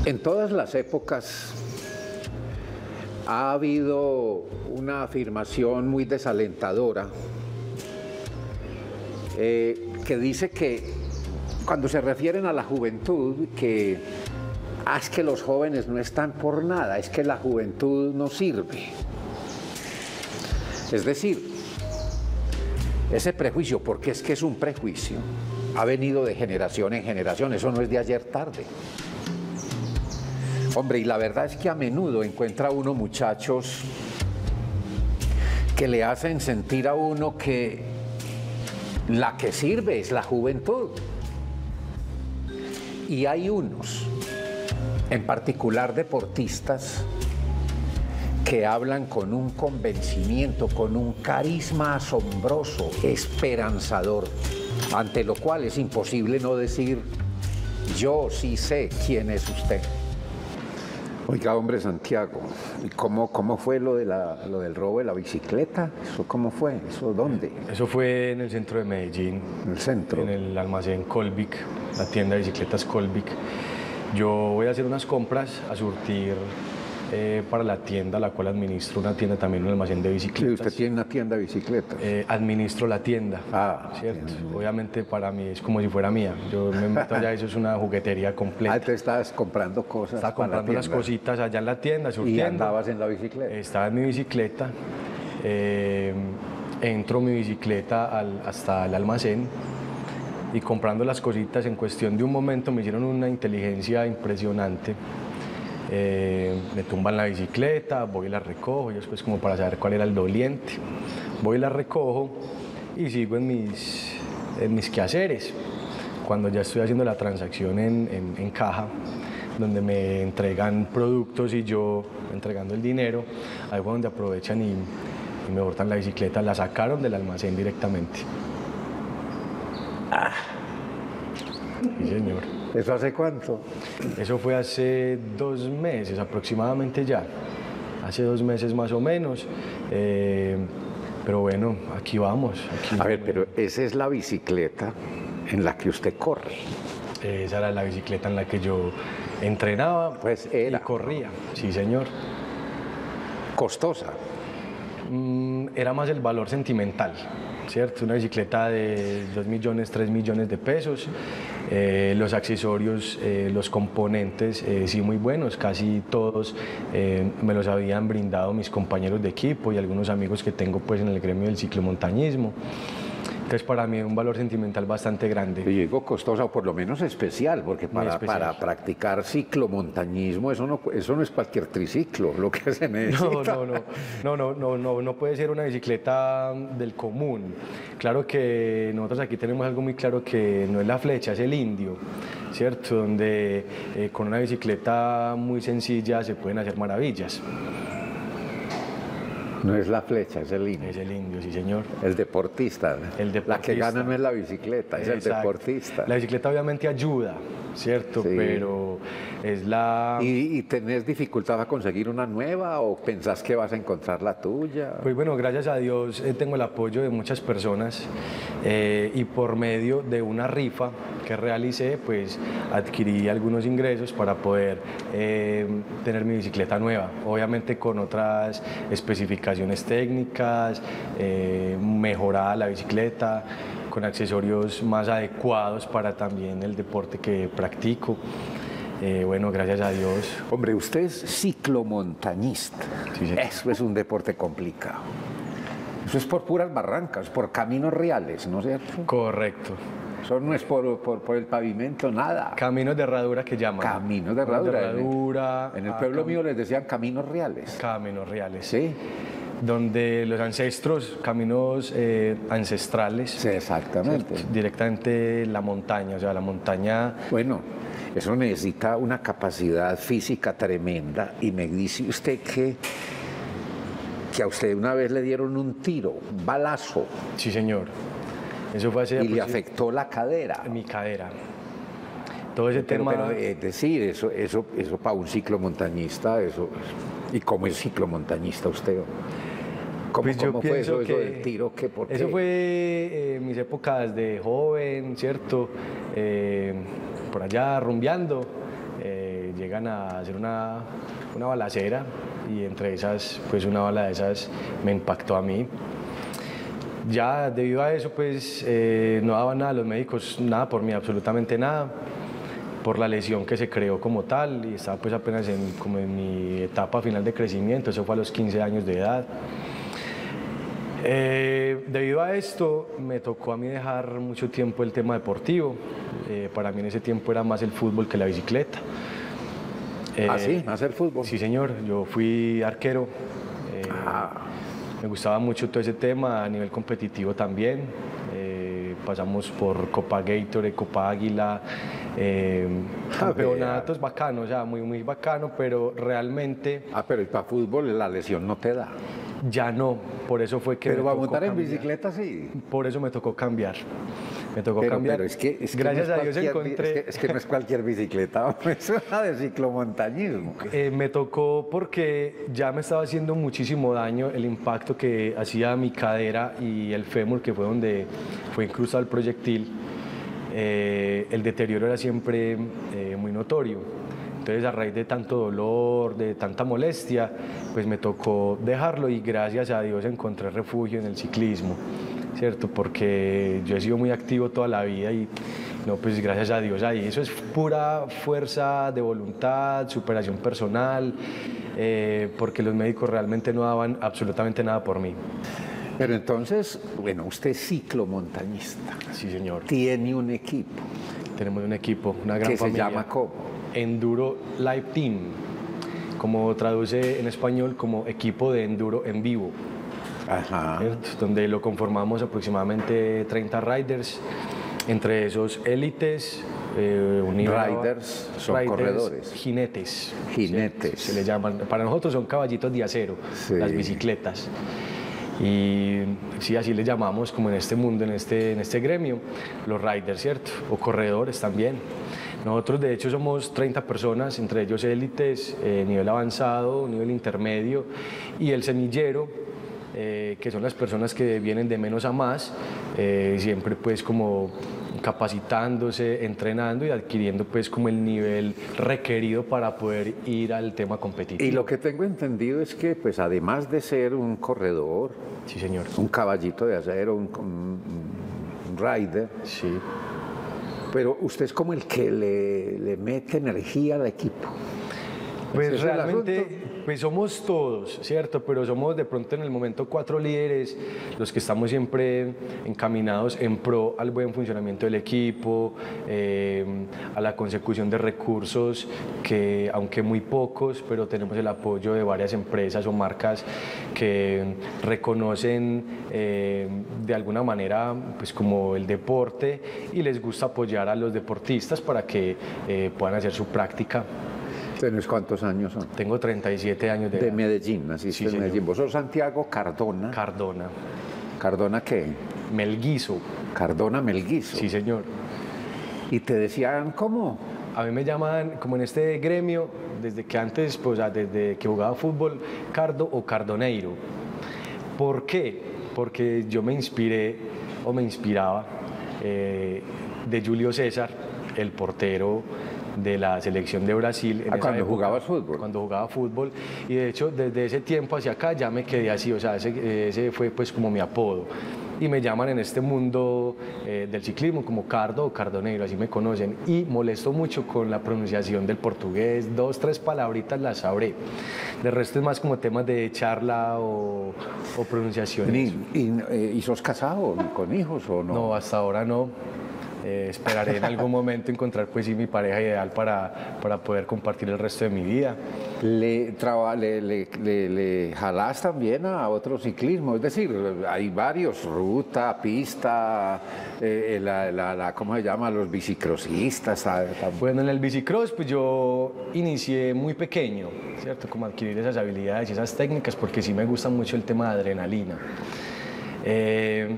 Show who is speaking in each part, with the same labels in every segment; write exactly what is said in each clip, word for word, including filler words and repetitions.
Speaker 1: En todas las épocas ha habido una afirmación muy desalentadora eh, que dice que cuando se refieren a la juventud, que ah, es que los jóvenes no están por nada, es que la juventud no sirve. Es decir, ese prejuicio, porque es que es un prejuicio, ha venido de generación en generación, eso no es de ayer tarde. Hombre, y la verdad es que a menudo encuentra uno muchachos que le hacen sentir a uno que la que sirve es la juventud. Y hay unos, en particular deportistas, que hablan con un convencimiento, con un carisma asombroso, esperanzador, ante lo cual es imposible no decir, yo sí sé quién es usted. Oiga, hombre, Santiago, ¿y cómo, cómo fue lo, de la, lo del robo de la bicicleta? ¿Eso cómo fue? ¿Eso dónde?
Speaker 2: Eso fue en el centro de Medellín.
Speaker 1: ¿En el centro?
Speaker 2: En el almacén Colbic, la tienda de bicicletas Colbic. Yo voy a hacer unas compras, a surtir eh, para la tienda, la cual administro una tienda también, un almacén de bicicletas.
Speaker 1: Sí, usted tiene una tienda de bicicletas.
Speaker 2: Eh, administro la tienda,
Speaker 1: ah,
Speaker 2: ¿cierto?
Speaker 1: Bien, bien.
Speaker 2: Obviamente para mí es como si fuera mía. Yo me meto allá, eso es una juguetería completa.
Speaker 1: Ah, te estabas comprando cosas.
Speaker 2: Estaba comprando unas cositas allá en la tienda, surtiendo.
Speaker 1: ¿Y andabas en la bicicleta?
Speaker 2: Estaba en mi bicicleta. Eh, entro mi bicicleta al, hasta el almacén y comprando las cositas en cuestión de un momento me hicieron una inteligencia impresionante. Eh, me tumban la bicicleta, voy y la recojo, y después como para saber cuál era el doliente. Voy y la recojo y sigo en mis, en mis quehaceres. Cuando ya estoy haciendo la transacción en, en, en caja, donde me entregan productos y yo entregando el dinero, ahí fue donde aprovechan y, y me botan la bicicleta, la sacaron del almacén directamente.
Speaker 1: Ah.
Speaker 2: Sí, señor.
Speaker 1: ¿Eso hace cuánto?
Speaker 2: Eso fue hace dos meses aproximadamente ya, hace dos meses más o menos, eh, pero bueno, aquí vamos. Aquí
Speaker 1: A ver, pero esa es la bicicleta en la que usted corre.
Speaker 2: Esa era la bicicleta en la que yo entrenaba
Speaker 1: pues era.
Speaker 2: y corría, sí señor.
Speaker 1: ¿Costosa?
Speaker 2: Mm, era más el valor sentimental, ¿cierto? Una bicicleta de dos millones, tres millones de pesos. Eh, los accesorios, eh, los componentes, eh, sí muy buenos, casi todos eh, me los habían brindado mis compañeros de equipo y algunos amigos que tengo pues en el gremio del ciclomontañismo. Entonces para mí es un valor sentimental bastante grande.
Speaker 1: Y digo costosa o por lo menos especial, porque para,
Speaker 2: especial.
Speaker 1: para practicar ciclomontañismo eso no, eso no es cualquier triciclo, lo que se necesita.
Speaker 2: No, no, no, no, no, no, no, no puede ser una bicicleta del común. Claro que nosotros aquí tenemos algo muy claro que no es la flecha, es el indio, ¿cierto? Donde eh, con una bicicleta muy sencilla se pueden hacer maravillas.
Speaker 1: No es la flecha, es el indio.
Speaker 2: Es el indio, sí señor.
Speaker 1: El deportista.
Speaker 2: El deportista.
Speaker 1: La que gana no es la bicicleta, es Exacto. el deportista.
Speaker 2: La bicicleta obviamente ayuda, ¿cierto? Sí. Pero es la...
Speaker 1: ¿Y, ¿Y tenés dificultad a conseguir una nueva o pensás que vas a encontrar la tuya?
Speaker 2: Pues bueno, gracias a Dios eh, tengo el apoyo de muchas personas eh, y por medio de una rifa que realicé, pues adquirí algunos ingresos para poder eh, tener mi bicicleta nueva, obviamente con otras especificaciones técnicas, eh, mejorada la bicicleta, con accesorios más adecuados para también el deporte que practico. Eh, bueno, gracias a Dios.
Speaker 1: Hombre, usted es ciclomontañista.
Speaker 2: Sí, sí.
Speaker 1: Eso es un deporte complicado. Eso es por puras barrancas, por caminos reales, ¿no es cierto?
Speaker 2: Correcto.
Speaker 1: Eso no es por, por, por el pavimento, nada.
Speaker 2: Caminos de herradura que llaman.
Speaker 1: Caminos de herradura.
Speaker 2: De herradura.
Speaker 1: En el, en el pueblo mío les decían caminos reales.
Speaker 2: Caminos reales.
Speaker 1: Sí.
Speaker 2: Donde los ancestros, caminos eh, ancestrales.
Speaker 1: Sí, exactamente.
Speaker 2: ¿Cierto? Directamente la montaña, o sea, la montaña...
Speaker 1: Bueno, eso necesita una capacidad física tremenda y me dice usted que, que a usted una vez le dieron un tiro, un balazo.
Speaker 2: Sí, señor. Eso fue hace...
Speaker 1: Y le afectó la cadera.
Speaker 2: Mi cadera. Todo ese
Speaker 1: pero,
Speaker 2: tema...
Speaker 1: Pero es decir, eso, eso, eso para un ciclomontañista, eso... ¿Y cómo es ciclomontañista usted? ¿Cómo,
Speaker 2: pues
Speaker 1: cómo fue eso,
Speaker 2: que
Speaker 1: eso del tiro? ¿Qué, por
Speaker 2: eso
Speaker 1: qué?
Speaker 2: fue eh, mis épocas de joven, ¿cierto? Eh, por allá rumbeando. Eh, eh, llegan a hacer una, una balacera y entre esas, pues una bala de esas me impactó a mí. Ya debido a eso, pues eh, no daban nada los médicos, nada por mí, absolutamente nada, por la lesión que se creó como tal, y estaba pues apenas en, como en mi etapa final de crecimiento, eso fue a los quince años de edad. Eh, debido a esto, me tocó a mí dejar mucho tiempo el tema deportivo. Eh, para mí en ese tiempo era más el fútbol que la bicicleta.
Speaker 1: Eh, ¿Ah, sí? ¿Más el fútbol?
Speaker 2: Sí, señor. Yo fui arquero. Eh, ah. Me gustaba mucho todo ese tema a nivel competitivo también. Eh, pasamos por Copa Gatorade, Copa Águila, eh, campeonatos bacanos, o sea, muy, muy bacano, pero realmente...
Speaker 1: Ah, pero ¿y para fútbol la lesión no te da?
Speaker 2: Ya no, por eso fue que...
Speaker 1: Pero para montar en bicicleta sí.
Speaker 2: Por eso me tocó cambiar. Me tocó
Speaker 1: pero,
Speaker 2: cambiar.
Speaker 1: Pero es que, es que
Speaker 2: Gracias
Speaker 1: no es
Speaker 2: a Dios encontré...
Speaker 1: Es que, es que no es cualquier bicicleta, es una de ciclomontañismo.
Speaker 2: Eh, me tocó porque ya me estaba haciendo muchísimo daño el impacto que hacía mi cadera y el fémur, que fue donde fue incrustado el proyectil. Eh, el deterioro era siempre eh, muy notorio. Entonces, a raíz de tanto dolor, de tanta molestia, pues me tocó dejarlo y gracias a Dios encontré refugio en el ciclismo, ¿cierto? Porque yo he sido muy activo toda la vida y no, pues gracias a Dios ahí. Eso es pura fuerza de voluntad, superación personal, eh, porque los médicos realmente no daban absolutamente nada por mí.
Speaker 1: Pero entonces, bueno, usted es ciclomontañista.
Speaker 2: Sí, señor.
Speaker 1: Tiene un equipo.
Speaker 2: Tenemos un equipo, una gran familia.
Speaker 1: ¿Qué se llama cómo?
Speaker 2: Enduro Live Team, como traduce en español como equipo de enduro en vivo.
Speaker 1: Ajá.
Speaker 2: ¿Cierto? Donde lo conformamos aproximadamente treinta riders, entre esos élites, eh,
Speaker 1: riders, son
Speaker 2: riders,
Speaker 1: corredores.
Speaker 2: Jinetes.
Speaker 1: Jinetes.
Speaker 2: Se les llaman. Para nosotros son caballitos de acero, sí. Las bicicletas. Y sí, así les llamamos como en este mundo, en este, en este gremio, los riders, ¿cierto? O corredores también. Nosotros de hecho somos treinta personas, entre ellos élites, eh, nivel avanzado, nivel intermedio y el semillero, eh, que son las personas que vienen de menos a más, eh, siempre pues como capacitándose, entrenando y adquiriendo pues como el nivel requerido para poder ir al tema competitivo.
Speaker 1: Y lo que tengo entendido es que pues además de ser un corredor,
Speaker 2: sí, señor,
Speaker 1: un caballito de acero, un, un, un rider,
Speaker 2: sí.
Speaker 1: Pero usted es como el que le, le mete energía al equipo.
Speaker 2: Pues realmente pues somos todos, ¿cierto? Pero somos de pronto en el momento cuatro líderes, los que estamos siempre encaminados en pro al buen funcionamiento del equipo, eh, a la consecución de recursos que, aunque muy pocos, pero tenemos el apoyo de varias empresas o marcas que reconocen eh, de alguna manera pues como el deporte y les gusta apoyar a los deportistas para que eh, puedan hacer su práctica.
Speaker 1: ¿Tienes cuántos años son?
Speaker 2: Tengo treinta y siete años de edad.
Speaker 1: De Medellín, naciste
Speaker 2: sí,
Speaker 1: en Medellín. ¿Vos sos Santiago Cardona?
Speaker 2: Cardona.
Speaker 1: ¿Cardona qué?
Speaker 2: Melguizo.
Speaker 1: Cardona Melguizo.
Speaker 2: Sí, señor.
Speaker 1: ¿Y te decían cómo?
Speaker 2: A mí me llaman, como en este gremio, desde que antes, pues, desde que jugaba fútbol, Cardo o Cardoneiro. ¿Por qué? Porque yo me inspiré, o me inspiraba, eh, de Julio César, el portero de la selección de Brasil. En
Speaker 1: ah,
Speaker 2: esa
Speaker 1: cuando
Speaker 2: época,
Speaker 1: jugabas fútbol.
Speaker 2: Cuando jugaba fútbol. Y de hecho, desde ese tiempo hacia acá ya me quedé así, o sea, ese, ese fue pues como mi apodo. Y me llaman en este mundo eh, del ciclismo como Cardo o Cardoneiro, así me conocen. Y molesto mucho con la pronunciación del portugués, dos, tres palabritas las sabré. De resto es más como temas de charla o, o pronunciaciones.
Speaker 1: ¿Y, y, ¿Y sos casado con hijos o no?
Speaker 2: No, hasta ahora no. Eh, esperaré en algún momento encontrar pues sí mi pareja ideal para, para poder compartir el resto de mi vida.
Speaker 1: ¿Le, traba, le, le, le, le jalás también a otro ciclismo? Es decir, hay varios, ruta, pista, eh, la, la, la, ¿cómo se llama? Los bicicrossistas.
Speaker 2: Bueno, en el bicicross pues yo inicié muy pequeño, ¿cierto? Como adquirir esas habilidades y esas técnicas porque sí me gusta mucho el tema de adrenalina. Eh,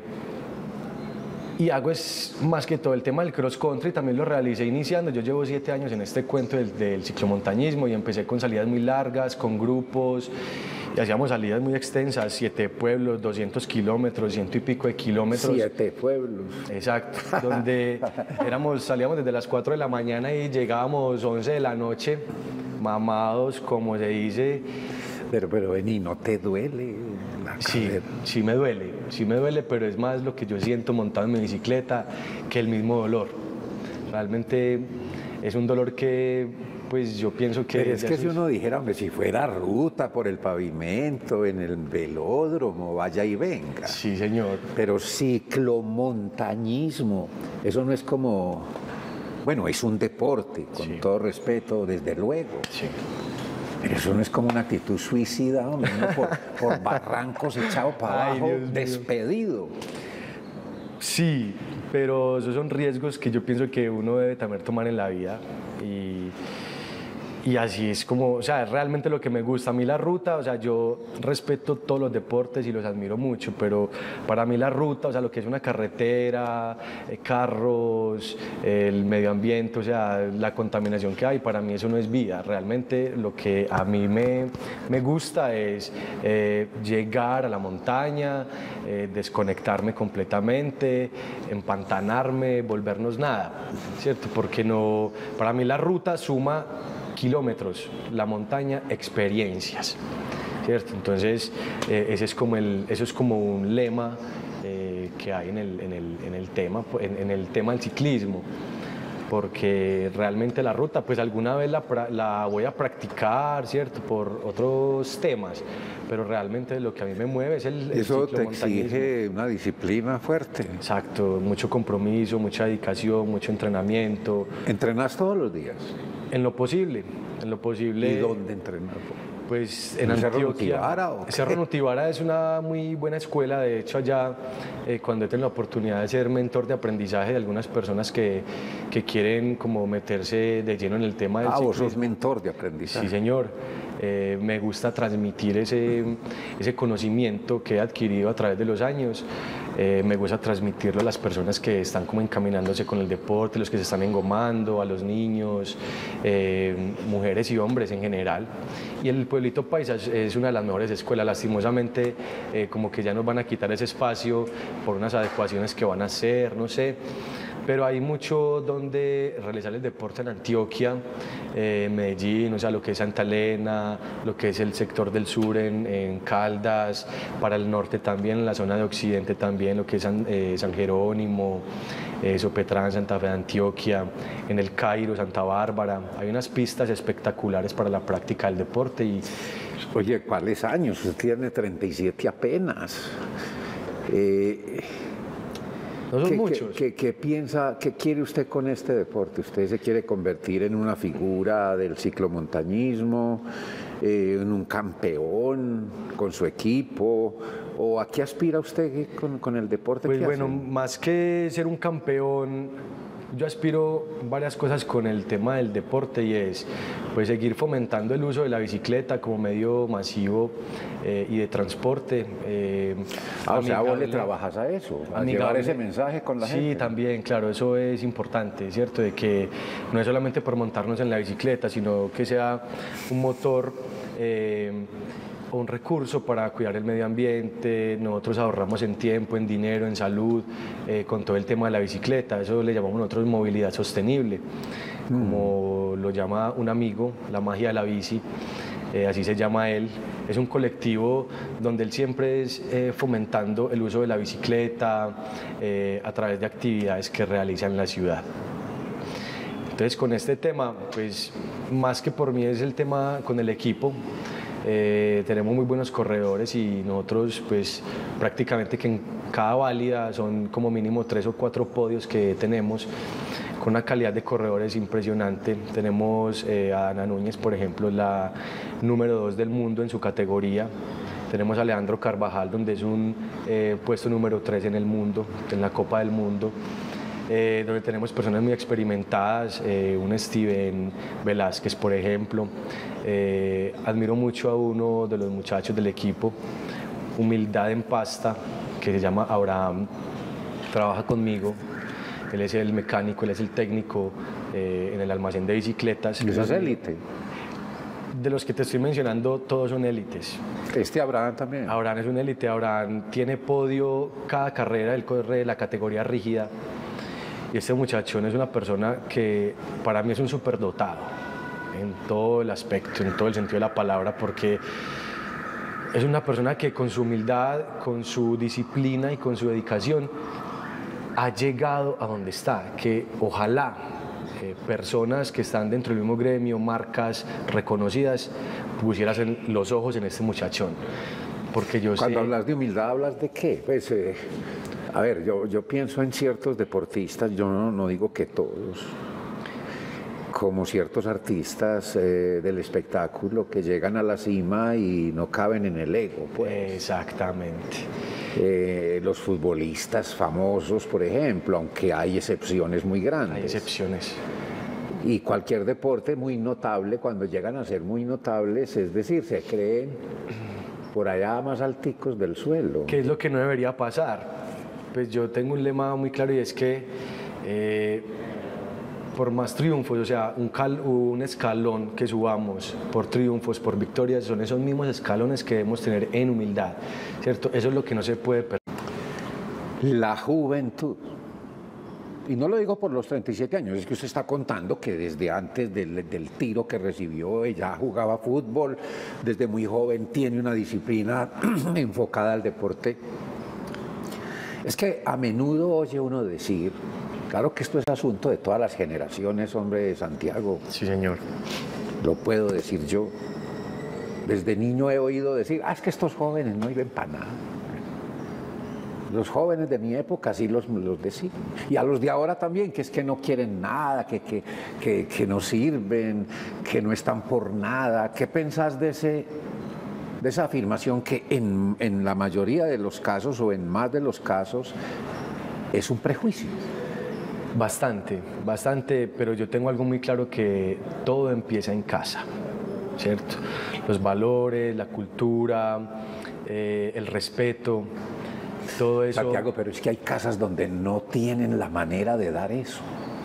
Speaker 2: Y hago es más que todo el tema del cross country, también lo realicé iniciando. Yo llevo siete años en este cuento del, del ciclomontañismo y empecé con salidas muy largas, con grupos y hacíamos salidas muy extensas, siete pueblos, doscientos kilómetros, ciento y pico de kilómetros.
Speaker 1: Siete pueblos.
Speaker 2: Exacto, donde éramos, salíamos desde las cuatro de la mañana y llegábamos once de la noche, mamados, como se dice.
Speaker 1: Pero, pero vení, ¿no te duele la
Speaker 2: Sí,
Speaker 1: cadera?
Speaker 2: sí me duele, sí me duele, pero es más lo que yo siento montado en mi bicicleta que el mismo dolor. Realmente es un dolor que, pues yo pienso que...
Speaker 1: Pero es que si
Speaker 2: esos-
Speaker 1: uno dijera, hombre, si fuera ruta por el pavimento, en el velódromo, vaya y venga.
Speaker 2: Sí, señor.
Speaker 1: Pero ciclomontañismo, eso no es como... Bueno, es un deporte, con
Speaker 2: Sí.
Speaker 1: todo respeto, desde luego.
Speaker 2: Sí.
Speaker 1: Pero eso no es como una actitud suicida, hombre, uno por, por barrancos echado para
Speaker 2: Ay,
Speaker 1: abajo,
Speaker 2: Dios mío.
Speaker 1: despedido.
Speaker 2: Sí, pero esos son riesgos que yo pienso que uno debe también tomar en la vida y, y así es como, o sea, es realmente lo que me gusta. A mí la ruta, o sea, yo respeto todos los deportes y los admiro mucho, pero para mí la ruta, o sea, lo que es una carretera, eh, carros, el medio ambiente, o sea, la contaminación que hay, para mí eso no es vida. Realmente lo que a mí me, me gusta es eh, llegar a la montaña, eh, desconectarme completamente, empantanarme, volvernos nada, ¿cierto? Porque no, para mí la ruta suma kilómetros, la montaña, experiencias, ¿cierto? Entonces, eh, ese es como el, eso es como un lema eh, que hay en el, en el, en el tema, en, en el tema del ciclismo, porque realmente la ruta, pues alguna vez la, pra- la voy a practicar, ¿cierto? Por otros temas, pero realmente lo que a mí me mueve es el, el
Speaker 1: Eso te
Speaker 2: ciclomontañismo.
Speaker 1: exige una disciplina fuerte.
Speaker 2: Exacto, mucho compromiso, mucha dedicación, mucho entrenamiento,
Speaker 1: ¿Entrenas todos los días?
Speaker 2: en lo posible, en lo posible.
Speaker 1: ¿Y dónde entrenas?
Speaker 2: Pues
Speaker 1: ¿En
Speaker 2: en
Speaker 1: el Cerro
Speaker 2: Antioquia.
Speaker 1: Nutibara o qué?
Speaker 2: Cerro Nutibara es una muy buena escuela. De hecho, allá, eh, cuando he tenido la oportunidad de ser mentor de aprendizaje de algunas personas que, que quieren como meterse de lleno en el tema del
Speaker 1: Ah, vos
Speaker 2: ciclismo.
Speaker 1: sos mentor de aprendizaje.
Speaker 2: Sí, señor. Eh, me gusta transmitir ese, ese conocimiento que he adquirido a través de los años. Eh, me gusta transmitirlo a las personas que están como encaminándose con el deporte, los que se están engomando, a los niños, eh, mujeres y hombres en general. Y el Pueblito Paisa es- es una de las mejores escuelas. Lastimosamente, eh, como que ya nos van a quitar ese espacio por unas adecuaciones que van a hacer, no sé. Pero hay mucho donde realizar el deporte en Antioquia, eh, Medellín, o sea, lo que es Santa Elena, lo que es el sector del sur en, en Caldas, para el norte también, en la zona de occidente también, lo que es San, eh, San Jerónimo, eh, Sopetrán, Santa Fe de Antioquia, en el Cairo, Santa Bárbara. Hay unas pistas espectaculares para la práctica del deporte y
Speaker 1: Oye, ¿cuáles años? Usted tiene treinta y siete apenas. Eh,
Speaker 2: no son
Speaker 1: ¿qué,
Speaker 2: muchos.
Speaker 1: qué- qué- qué piensa, qué quiere usted con este deporte? ¿Usted se quiere convertir en una figura del ciclomontañismo, eh, en un campeón con su equipo? ¿O a qué aspira usted con, con el deporte
Speaker 2: Pues
Speaker 1: que
Speaker 2: bueno,
Speaker 1: hace?
Speaker 2: más que ser un campeón, yo aspiro varias cosas con el tema del deporte y es pues seguir fomentando el uso de la bicicleta como medio masivo eh, y de transporte. eh,
Speaker 1: Ah, o sea, vos le
Speaker 2: amigable.
Speaker 1: trabajas a eso, a
Speaker 2: Amigable.
Speaker 1: llevar ese mensaje con la
Speaker 2: sí,
Speaker 1: gente.
Speaker 2: Sí, también, claro, eso es importante, ¿cierto? De que no es solamente por montarnos en la bicicleta, sino que sea un motor eh, o un recurso para cuidar el medio ambiente. Nosotros ahorramos en tiempo, en dinero, en salud, eh, con todo el tema de la bicicleta. Eso le llamamos nosotros movilidad sostenible, como lo llama un amigo, la magia de la bici. Eh, así se llama él. Es un colectivo donde él siempre es eh, fomentando el uso de la bicicleta eh, a través de actividades que realiza en la ciudad. Entonces, con este tema, pues más que por mí es el tema con el equipo. Eh, tenemos muy buenos corredores y nosotros pues prácticamente que en cada válida son como mínimo tres o cuatro podios que tenemos con una calidad de corredores impresionante. Tenemos eh, a Ana Núñez, por ejemplo, la número dos del mundo en su categoría. Tenemos a Leandro Carvajal, donde es un eh, puesto número tres en el mundo, en la Copa del Mundo. Eh, donde tenemos personas muy experimentadas, eh, un Steven Velázquez, por ejemplo. Eh, admiro mucho a uno de los muchachos del equipo, Humildad en Pasta, que se llama Abraham, trabaja conmigo. Él es el mecánico, él es el técnico eh, en el almacén de bicicletas.
Speaker 1: ¿Eso es élite?
Speaker 2: de los que te estoy mencionando, todos son élites.
Speaker 1: Este Abraham también.
Speaker 2: Abraham es un élite, Abraham tiene podio cada carrera, él corre la categoría rígida. Y este muchachón es una persona que para mí es un superdotado en todo el aspecto, en todo el sentido de la palabra, porque es una persona que con su humildad, con su disciplina y con su dedicación ha llegado a donde está, que ojalá eh, personas que están dentro del mismo gremio, marcas reconocidas, pusieran los ojos en este muchachón. Porque yo
Speaker 1: Cuando
Speaker 2: sé...
Speaker 1: hablas de humildad, ¿hablas de qué? Pues, eh, a ver, yo, yo pienso en ciertos deportistas, yo no, no digo que todos, como ciertos artistas eh, del espectáculo que llegan a la cima y no caben en el ego, pues.
Speaker 2: Exactamente.
Speaker 1: Eh, los futbolistas famosos, por ejemplo, aunque hay excepciones muy grandes.
Speaker 2: Hay excepciones.
Speaker 1: Y cualquier deporte muy notable, cuando llegan a ser muy notables, es decir, se creen por allá más alticos del suelo.
Speaker 2: ¿Qué es lo que no debería pasar? Pues yo tengo un lema muy claro y es que eh, por más triunfos, o sea, un, cal, un escalón que subamos por triunfos, por victorias, son esos mismos escalones que debemos tener en humildad, ¿cierto? Eso es lo que no se puede perder.
Speaker 1: La juventud. Y no lo digo por los treinta y siete años, es que usted está contando que desde antes del, del tiro que recibió ella jugaba fútbol, desde muy joven tiene una disciplina enfocada al deporte. Es que a menudo oye uno decir, claro que esto es asunto de todas las generaciones, hombre, de Santiago.
Speaker 2: Sí, señor.
Speaker 1: Lo puedo decir yo. Desde niño he oído decir, ah, es que estos jóvenes no iban para nada. Los jóvenes de mi época sí los, los decían. Y a los de ahora también, que es que no quieren nada, que, que, que, que no sirven, que no están por nada. ¿Qué pensás de, ese, de esa afirmación que en, en la mayoría de los casos o en más de los casos es un prejuicio?
Speaker 2: Bastante, bastante, pero yo tengo algo muy claro, que todo empieza en casa, ¿cierto? Los valores, la cultura, eh, el respeto, todo eso.
Speaker 1: Santiago, pero es que hay casas donde no tienen la manera de dar eso.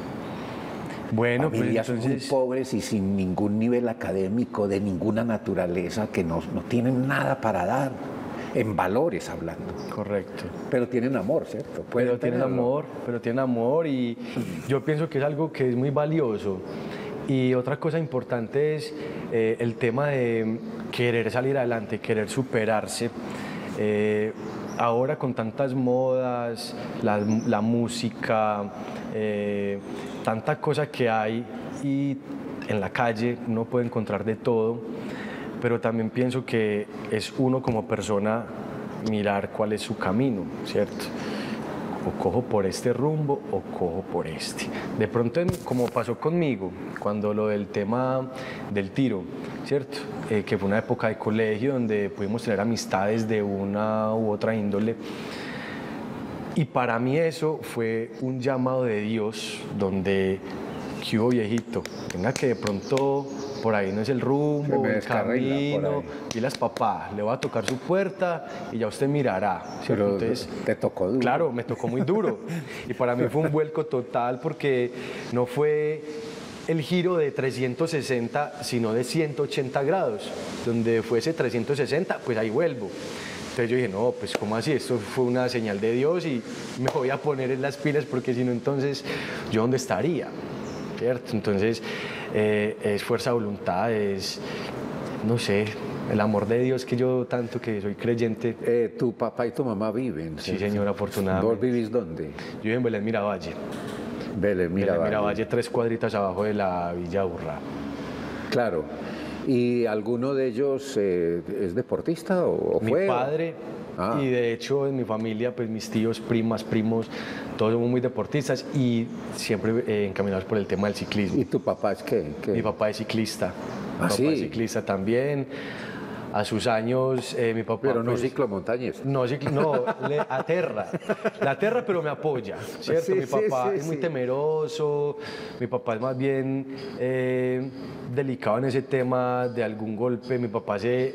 Speaker 2: Bueno,
Speaker 1: Familias
Speaker 2: pues entonces...
Speaker 1: muy pobres y sin ningún nivel académico, de ninguna naturaleza, que no, no tienen nada para dar, en valores hablando.
Speaker 2: Correcto.
Speaker 1: Pero tienen amor, ¿cierto?
Speaker 2: Pero tienen
Speaker 1: tenerlo.
Speaker 2: amor, pero tienen amor y yo pienso que es algo que es muy valioso. Y otra cosa importante es eh, el tema de querer salir adelante, querer superarse. Eh, ahora con tantas modas, la, la música, eh, tanta cosa que hay y en la calle uno puede encontrar de todo, pero también pienso que es uno como persona mirar cuál es su camino, ¿cierto? O cojo por este rumbo o cojo por este. De pronto, como pasó conmigo, cuando lo del tema del tiro, ¿cierto? Eh, que fue una época de colegio donde pudimos tener amistades de una u otra índole. Y para mí eso fue un llamado de Dios, donde, ¿qué hubo, viejito? Venga, que de pronto por ahí no es el rumbo, el camino, y las papás, le va a tocar su puerta y ya usted mirará. ¿Cierto?
Speaker 1: Pero
Speaker 2: entonces,
Speaker 1: te tocó duro.
Speaker 2: Claro, me tocó muy duro. Y para mí fue un vuelco total, porque no fue el giro de trescientos sesenta, sino de ciento ochenta grados. Donde fuese trescientos sesenta, pues ahí vuelvo. Entonces yo dije, no, pues ¿cómo así? Esto fue una señal de Dios y me voy a poner en las pilas, porque si no, entonces, ¿yo dónde estaría? ¿Cierto? Entonces, eh, es fuerza de voluntad, es, no sé, el amor de Dios, que yo tanto que soy creyente.
Speaker 1: Eh, tu papá y tu mamá viven.
Speaker 2: Sí, ¿cierto? Señor, afortunadamente.
Speaker 1: ¿Vos vivís dónde?
Speaker 2: Yo vivo en Belén Miravalle.
Speaker 1: Belén Miravalle.
Speaker 2: Belén Miravalle, tres cuadritas abajo de la Villa Urra.
Speaker 1: Claro. ¿Y alguno de ellos eh, es deportista o, o
Speaker 2: Mi
Speaker 1: fue?
Speaker 2: padre, ah. Y de hecho en mi familia, pues mis tíos, primas, primos, todos somos muy deportistas y siempre eh, encaminados por el tema del ciclismo.
Speaker 1: ¿Y tu papá es qué? ¿Qué?
Speaker 2: Mi papá es ciclista.
Speaker 1: ¿Ah,
Speaker 2: mi
Speaker 1: sí?
Speaker 2: papá es ciclista también. A sus años, eh, mi papá...
Speaker 1: Pero no
Speaker 2: pues,
Speaker 1: ciclomontañés.
Speaker 2: No, cicl no, le aterra. La aterra, pero me apoya, ¿cierto?
Speaker 1: Sí,
Speaker 2: mi papá
Speaker 1: sí, sí,
Speaker 2: es muy
Speaker 1: sí.
Speaker 2: temeroso, mi papá es más bien eh, delicado en ese tema de algún golpe. Mi papá se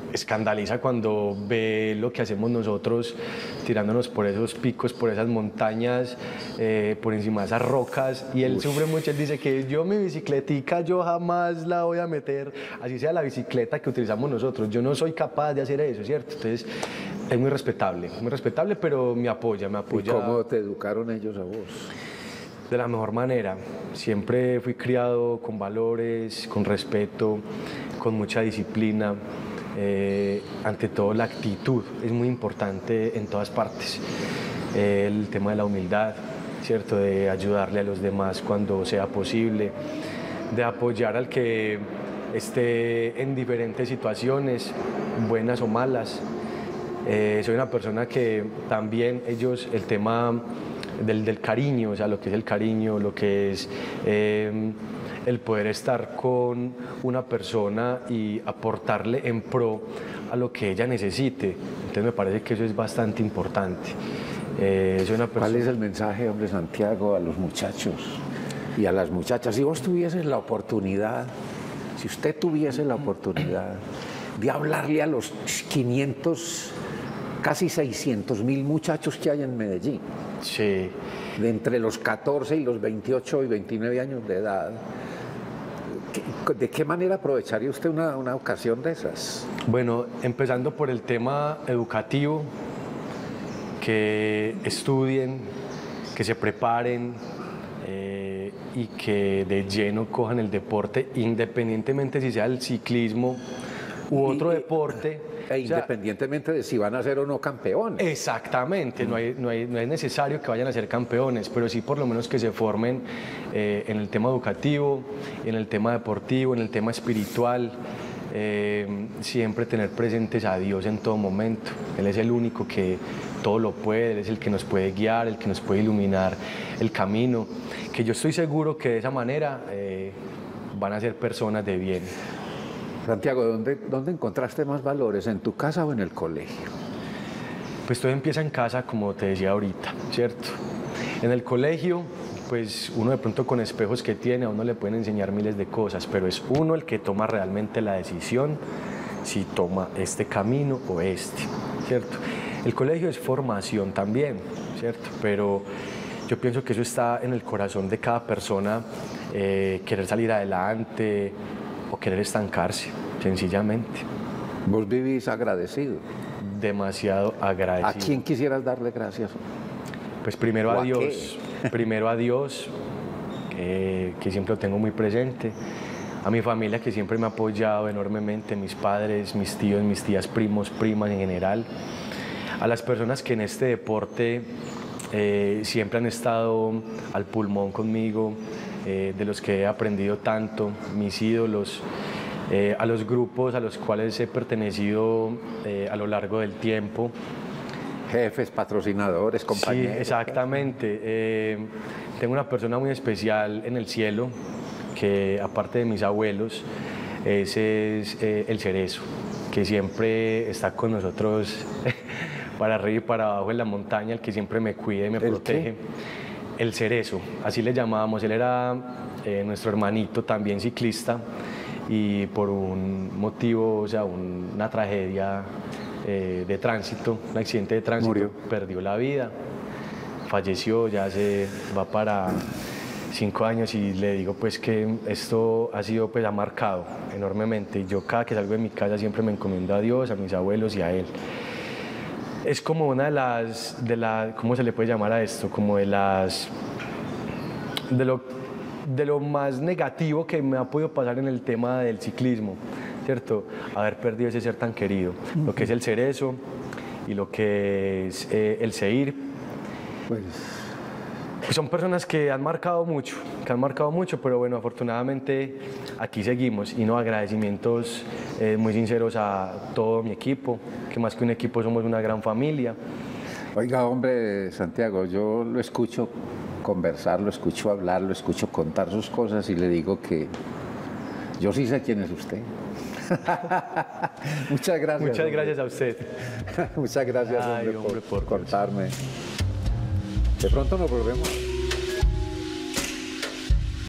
Speaker 2: escandaliza cuando ve lo que hacemos nosotros tirándonos por esos picos, por esas montañas, eh, por encima de esas rocas, y él Uy. sufre mucho. Él dice que yo mi bicicletica yo jamás la voy a meter, así sea la bicicleta que utilizamos nosotros, yo no soy capaz de hacer eso, ¿cierto? Entonces es muy respetable, muy respetable, pero me apoya, me apoya.
Speaker 1: ¿Y cómo te educaron ellos a vos?
Speaker 2: De la mejor manera. Siempre fui criado con valores, con respeto, con mucha disciplina. Eh, ante todo la actitud es muy importante en todas partes. Eh, el tema de la humildad, ¿cierto? De ayudarle a los demás cuando sea posible, de apoyar al que esté en diferentes situaciones, buenas o malas. Eh, soy una persona que también ellos, el tema Del, del cariño, o sea, lo que es el cariño, lo que es eh, el poder estar con una persona y aportarle en pro a lo que ella necesite. Entonces me parece que eso es bastante importante. Eh, soy una persona...
Speaker 1: ¿Cuál es el mensaje, hombre Santiago, a los muchachos y a las muchachas? Si vos tuvieses la oportunidad, si usted tuviese la oportunidad de hablarle a los quinientos, casi seiscientos mil muchachos que hay en Medellín,
Speaker 2: sí,
Speaker 1: de entre los catorce y los veintiocho y veintinueve años de edad, ¿de qué manera aprovecharía usted una, una ocasión de esas?
Speaker 2: Bueno, empezando por el tema educativo, que estudien, que se preparen eh, y que de lleno cojan el deporte, independientemente si sea el ciclismo u otro
Speaker 1: y,
Speaker 2: deporte.
Speaker 1: E independientemente o sea, de si van a ser o no campeones.
Speaker 2: Exactamente, no, hay, no, hay, no es necesario que vayan a ser campeones, pero sí por lo menos que se formen eh, en el tema educativo, en el tema deportivo, en el tema espiritual. Eh, siempre tener presentes a Dios en todo momento. Él es el único que todo lo puede, Él es el que nos puede guiar, el que nos puede iluminar el camino, que yo estoy seguro que de esa manera eh, van a ser personas de bien.
Speaker 1: Santiago, ¿dónde, ¿dónde encontraste más valores? ¿En tu casa o en el colegio?
Speaker 2: Pues todo empieza en casa, como te decía ahorita, ¿cierto? En el colegio, pues uno de pronto con espejos que tiene, a uno le pueden enseñar miles de cosas, pero es uno el que toma realmente la decisión si toma este camino o este, ¿cierto? El colegio es formación también, ¿cierto? Pero yo pienso que eso está en el corazón de cada persona, eh, querer salir adelante, o querer estancarse, sencillamente.
Speaker 1: ¿Vos vivís agradecido?
Speaker 2: Demasiado agradecido.
Speaker 1: ¿A quién quisieras darle gracias?
Speaker 2: Pues primero a, a Dios, primero a Dios, que, que siempre lo tengo muy presente, a mi familia que siempre me ha apoyado enormemente, mis padres, mis tíos, mis tías, primos, primas en general, a las personas que en este deporte eh, siempre han estado al pulmón conmigo, Eh, de los que he aprendido tanto, mis ídolos, eh, a los grupos a los cuales he pertenecido eh, a lo largo del tiempo.
Speaker 1: Jefes, patrocinadores, compañeros.
Speaker 2: Sí, exactamente. Eh, tengo una persona muy especial en el cielo, que aparte de mis abuelos, ese es eh, el Cerezo, que siempre está con nosotros para arriba y para abajo en la montaña, el que siempre me cuida y me protege. ¿Qué? El Cerezo, así le llamábamos. Él era eh, nuestro hermanito, también ciclista, y por un motivo, o sea, un, una tragedia eh, de tránsito, un accidente de tránsito,
Speaker 1: murió,
Speaker 2: perdió la vida, falleció, ya se va para cinco años, y le digo pues que esto ha sido, pues ha marcado enormemente. Yo cada que salgo de mi casa siempre me encomiendo a Dios, a mis abuelos y a Él. Es como una de las, de la, ¿cómo se le puede llamar a esto? Como de las, de lo, de lo más negativo que me ha podido pasar en el tema del ciclismo, ¿cierto? Haber perdido ese ser tan querido, uh-huh. Lo que es el Cerezo y lo que es eh, el Seir. Pues... Son personas que han marcado mucho, que han marcado mucho, pero bueno, afortunadamente aquí seguimos, y no, agradecimientos eh, muy sinceros a todo mi equipo, que más que un equipo somos una gran familia.
Speaker 1: Oiga, hombre, Santiago, yo lo escucho conversar, lo escucho hablar, lo escucho contar sus cosas y le digo que yo sí sé quién es usted. Muchas gracias.
Speaker 2: Muchas gracias a usted.
Speaker 1: Muchas gracias,
Speaker 2: Ay,
Speaker 1: hombre,
Speaker 2: hombre,
Speaker 1: por,
Speaker 2: por
Speaker 1: por contarme. De pronto nos volvemos.